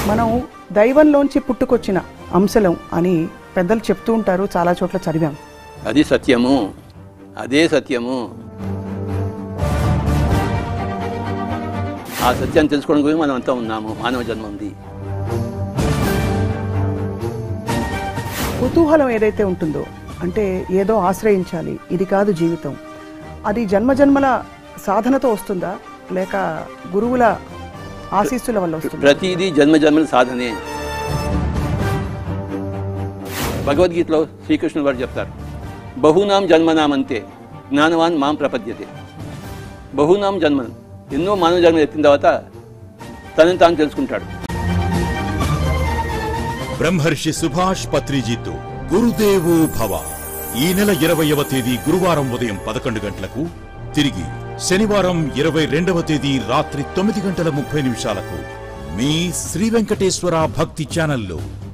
మనం దైవంలోంచి పుట్టుకొచ్చిన అంశలం అని పెద్దలు చెప్తూ ఉంటారు, చాలా చోట్ల చదివాం. అది సత్యము, అదే సత్యము. ఆ సత్యాన్ని తెలుసుకోవడం కోసం మనం అంతా ఉన్నాము, మానవ జన్మ ఉంది. కుతూహలం ఏదైతే ఉంటుందో, అంటే ఏదో ఆశ్రయించాలి, ఇది కాదు జీవితం, అది జన్మజన్మల సాధనతో వస్తుందా లేక గురువుల ఆశీస్సుల వల్ల వస్తుందా? ప్రతిదీ జన్మజన్మల సాధనే. భగవద్గీతలో శ్రీకృష్ణుడు వారు చెప్తారు, బహూనాం జన్మనామంతే జ్ఞానవాన్ మాం ప్రపద్యతే. బహూనాం జన్మనం, ఎన్నో మానవ జన్మలు ఎత్తిన తర్వాత తనని తాను తెలుసుకుంటాడు. బ్రహ్మర్షి సుభాష్ పత్రిజీతో గురుదేవో భవ ఈ నెల 20వ తేదీ గురువారం ఉదయం 11 గంటలకు, తిరిగి శనివారం 22వ తేదీ రాత్రి 9 గంటల 30 నిమిషాలకు మీ శ్రీ వెంకటేశ్వర భక్తి ఛానల్లో.